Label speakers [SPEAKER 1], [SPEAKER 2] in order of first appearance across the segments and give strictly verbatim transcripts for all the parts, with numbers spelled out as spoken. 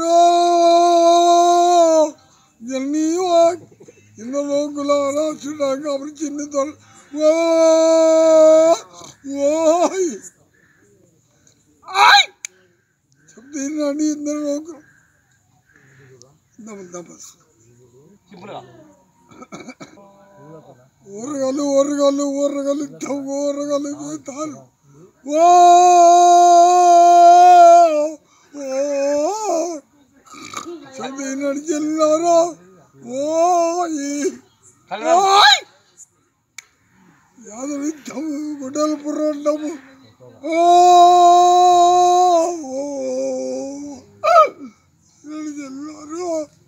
[SPEAKER 1] జల్నీ ఇంత లోకులారా చూడగా అప్పుడు చిన్న తొల చెప్తానండి ఇద్దరు లోకులు ఊరగాలు ఊరగాలు ఊరగాలు ఊరగాలు చేస్తారు చదివినాడు చెల్లారా యాదవి ఇద్దాము గుడ్డలు పుర్రంటాము చెల్లారా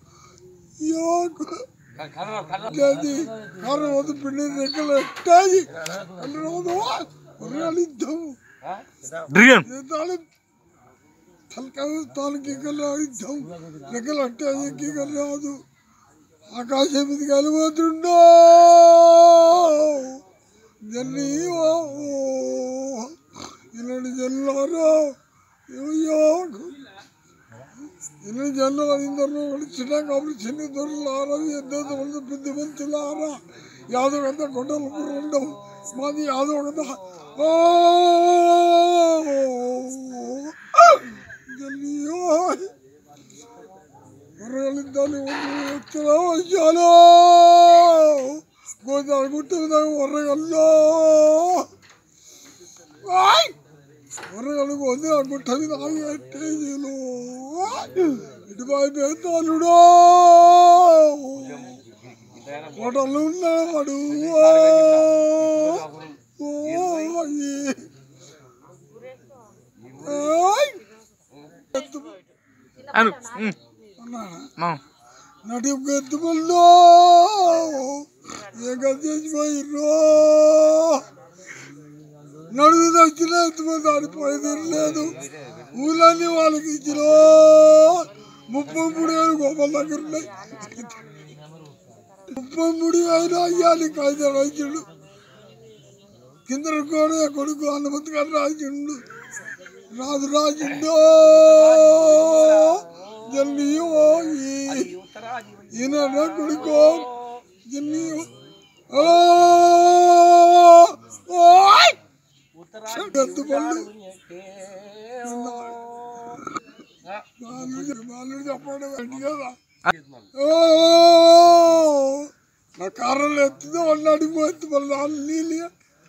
[SPEAKER 1] కర్రవద్దు పిండి రెక్కలు ఎట్టాయి కర్రవద్దు ఊరగాలు ఇద్దాము తలకాయ తాలకి ఇద్దాం రెక్కలు అట్టాయి రాదు ఆకాశం మీద కలిపోతుండో జల్లి ఇలాంటి జల్లారా ఇలాంటి జల్లు ఇందరూ చిన్న కాబట్టి చిన్న దొరలారా ఎద్దు పెద్ద మంతులారా యాదవ్ కదా కొండలు ఉండవు మాది యాదవ్ కదా జల్లి వర్రగలిద్దాలు వచ్చాలో గోదావరి గుట్ట మీద వర్రగల్లో వర్రగల్లు గోదావరి గుట్ట మీద ఆగేటేజీలు ఇటుపై పేతాలుడో కోటలు ఉన్నాడు నటికి ఎత్తుకుల్లో ఏ గదిపోయిర్రో నడుగు వచ్చిన ఎత్తుకొని ఆడిపోయేది లేదు ఊళ్ళన్నీ వాళ్ళకి ఇచ్చిన ముప్పై మూడు వేలు గోపాల దగ్గర ఉన్నాయి ముప్పై మూడు వేలు అయ్యాలి కాగితం రాయించుడు కింద కూడా కొడుకు హనుమంతు గారు రాయించుండు రాజు రాజుండో జల్లి ఈయన కొడుకో జల్లి ఎత్తుపళ్ళు బాలుడు చెప్పడం ఏంటి కదా నా కారంలో ఎత్తుదో వాళ్ళు అడిగి ఎత్తుపళ్ళు వాళ్ళు నీళ్ళు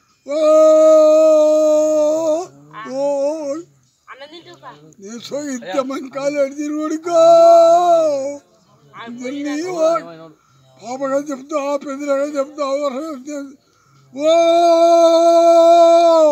[SPEAKER 1] నేను సో ఇద్దామని కాలేడు తిరుగుడుకో పాపగా చెప్తా పెద్దగా చెప్తా ఓ